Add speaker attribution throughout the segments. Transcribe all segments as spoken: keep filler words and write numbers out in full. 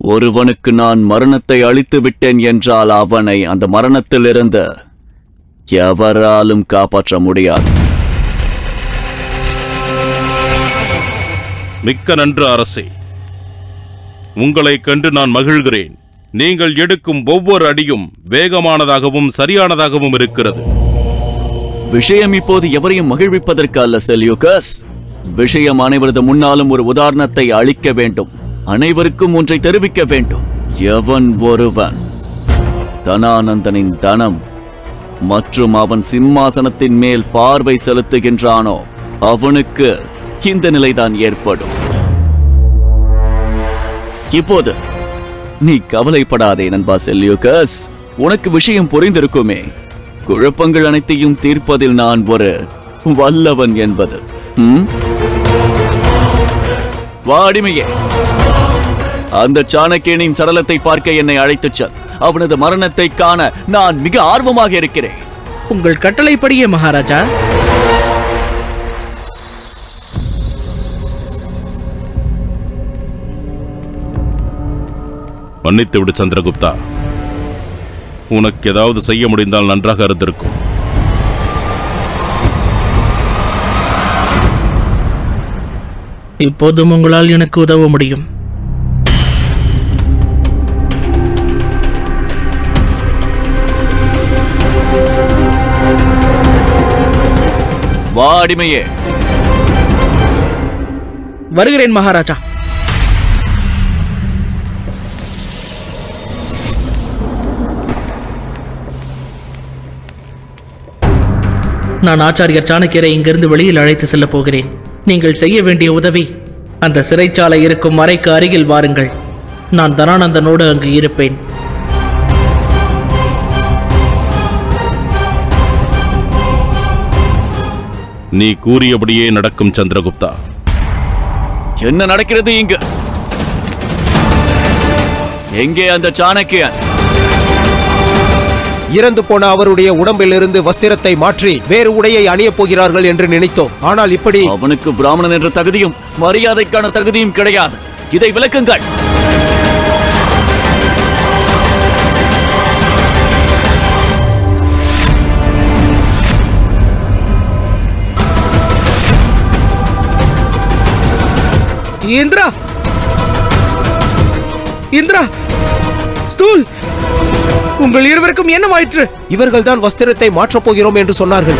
Speaker 1: ஒருவனுக்கு நான் மரணத்தை அளித்து விட்டேன் என்றால் அவனை அந்த மரணத்திலிருந்து எவராலும் காப்பாற்ற முடியாது.
Speaker 2: மிக்க நன்று அரசே. உங்களை கண்டு நான் மகிழ்கிறேன். நீங்கள் எடுக்கும் ஒவ்வொரு அடியும் வேகமானதாகவும் சரியானதாகவும் இருக்கிறது.
Speaker 1: விஷயம் இப்போது எவரையும் மகிழ்விப்பதற்கு அல்ல செல்யூகஸ். விஷயம் அனைவரது முன்னாலும் ஒரு உதாரணத்தை அளிக்க வேண்டும். அனைவருக்கும் ஒன்றை தெரிவிக்க வேண்டும். எவன் ஒருவன் தனானந்தனின் தனம் மற்றும் அவன் சிம்மாசனத்தின் மேல் பார்வை செலுத்துகின்றானோ அவனுக்கு இந்த நிலைதான் ஏற்படும். இப்போது நீ கவலைப்படாதே நண்பா செல்யூகஸ். உனக்கு விஷயம் புரிந்திருக்குமே. குழப்பங்கள் அனைத்தையும் தீர்ப்பதில் நான் ஒரு வல்லவன் என்பது. வாடிமையே, அந்த சாணக்கியனின் சடலத்தை பார்க்க என்னை அழைத்துச் செல். அவனது மரணத்தை காண நான் மிக ஆர்வமாக இருக்கிறேன்.
Speaker 3: உங்கள் கட்டளைப்படியே மகாராஜா.
Speaker 2: மன்னித்து விடு சந்திரகுப்தா. உனக்கு ஏதாவது செய்ய முடிந்தால் நன்றாக இருந்திருக்கும்.
Speaker 3: இப்போதும் உங்களால் எனக்கு உதவ முடியும்.
Speaker 1: வாடிமையே.
Speaker 3: வருகிறேன் மகாராஜா. நான் ஆச்சாரியர் சாணக்கியரை இங்கிருந்து வெளியில் அழைத்து செல்ல போகிறேன். நீங்கள் செய்ய வேண்டிய உதவி, அந்த சிறைச்சாலை இருக்கும் அறைக்கு அருகில் வாருங்கள். நான் தனானந்தனோடு அங்கு இருப்பேன்.
Speaker 2: நீ கூறியபடியே நடக்கும் சந்திரகுப்தா.
Speaker 1: என்ன நடக்கிறது இங்கு? எங்கே அந்த சாணக்கியன்?
Speaker 4: இறந்து போன அவருடைய உடம்பிலிருந்து வஸ்திரத்தை மாற்றி வேறு உடையை அணியப் போகிறார்கள் என்று நினைத்தோம். ஆனால் இப்படி
Speaker 1: அவனுக்கு பிராமணன் என்ற தகுதியும் மரியாதைக்கான தகுதியும் கிடையாது. இதை விளக்குங்கள்.
Speaker 3: இந்திரா, இந்திரா, ஸ்தூல், உங்கள் இருவருக்கும் என்னவாயிற்று?
Speaker 4: இவர்கள் தான் வஸ்திரத்தை மாற்றப் போகிறோம் என்று சொன்னார்கள்.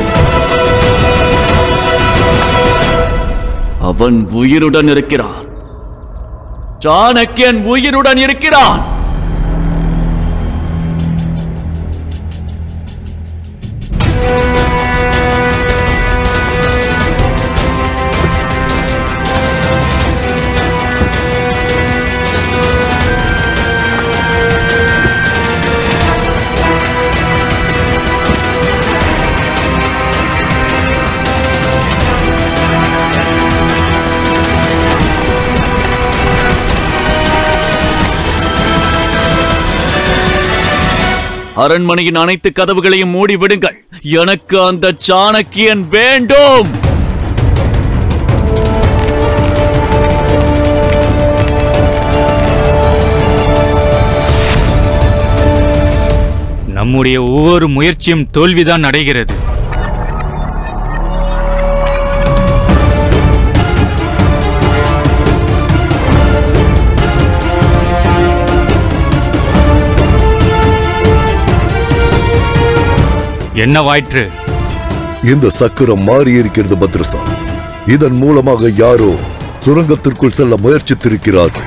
Speaker 1: அவன் உயிருடன் இருக்கிறான். சாணக்கியன் உயிருடன் இருக்கிறான். அரண்மனையின் அனைத்து கதவுகளையும் மூடி விடுங்கள். எனக்கு அந்த சாணக்கியன் வேண்டும்.
Speaker 5: நம்முடைய ஒவ்வொரு முயற்சியும் தோல்விதான் அடைகிறது. என்னவாயிற்று?
Speaker 6: இந்த சக்கரம் மாறி இருக்கிறது பத்ரசா. இதன் மூலமாக யாரோ சுரங்கத்திற்குள் செல்ல முயற்சித்திருக்கிறார்கள்.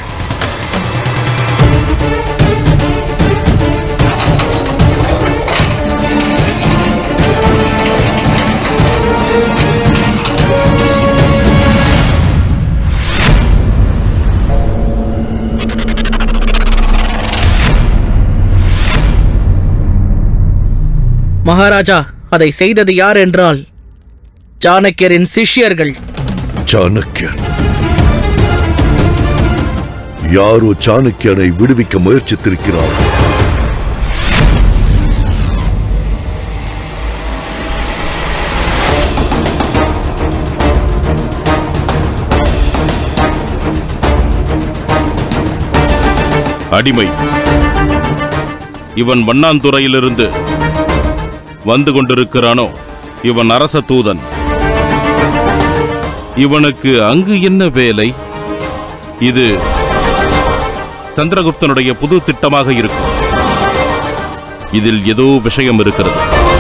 Speaker 3: மகாராஜா, அதை செய்தது யார் என்றால் சாணக்கியரின் சிஷ்யர்கள்.
Speaker 6: சாணக்கியன்? யாரோ சாணக்கியனை விடுவிக்க முயற்சித்திருக்கிறார்.
Speaker 2: அடிமை. இவன் வண்ணாந்துறையிலிருந்து வந்து கொண்டிருக்கிறானோ இவன் அரச தூதன். இவனுக்கு அங்கு என்ன வேலை? இது சந்திரகுப்தனுடைய புது திட்டமாக இருக்கும். இதில் ஏதோ விஷயம் இருக்கிறது.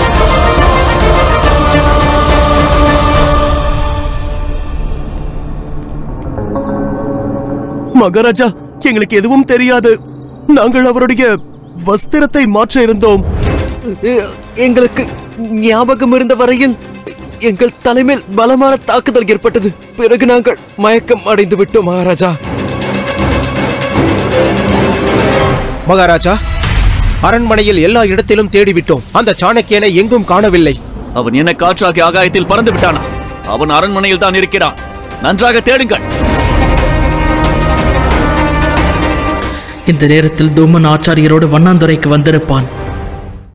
Speaker 7: மகாராஜா, எங்களுக்கு எதுவும் தெரியாது. நாங்கள் அவருடைய வஸ்திரத்தை மாற்ற இருந்தோம். எங்களுக்கு ஞாபகம் இருந்த வரையில் எங்கள் தலைமையில் பலமான தாக்குதல் ஏற்பட்டது. பிறகு நாங்கள் மயக்கம் அடைந்து விட்டோம் மகாராஜா.
Speaker 4: மகாராஜா, அரண்மனையில் எல்லா இடத்திலும் தேடிவிட்டோம். அந்த சாணக்கியனை எங்கும் காணவில்லை.
Speaker 1: அவன் என்ன காற்றாகி ஆகாயத்தில் பறந்து விட்டானா? அவன் அரண்மனையில் தான் இருக்கிறான். நன்றாக தேடுங்கள்.
Speaker 3: இந்த நேரத்தில் தூமன் ஆச்சாரியரோடு வண்ணாந்துறைக்கு வந்திருப்பான்.